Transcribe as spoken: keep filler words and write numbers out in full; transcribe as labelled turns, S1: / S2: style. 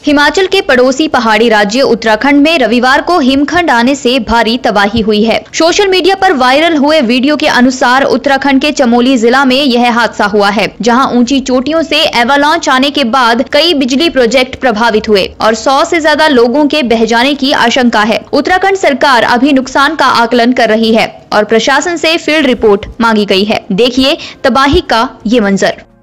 S1: हिमाचल के पड़ोसी पहाड़ी राज्य उत्तराखंड में रविवार को हिमखंड आने से भारी तबाही हुई है। सोशल मीडिया पर वायरल हुए वीडियो के अनुसार उत्तराखंड के चमोली जिला में यह हादसा हुआ है, जहां ऊंची चोटियों से एवालांच आने के बाद कई बिजली प्रोजेक्ट प्रभावित हुए और सौ से ज्यादा लोगों के बह जाने की आशंका है। उत्तराखंड सरकार अभी नुकसान का आकलन कर रही है और प्रशासन से फील्ड रिपोर्ट मांगी गई है। देखिए तबाही का ये मंजर।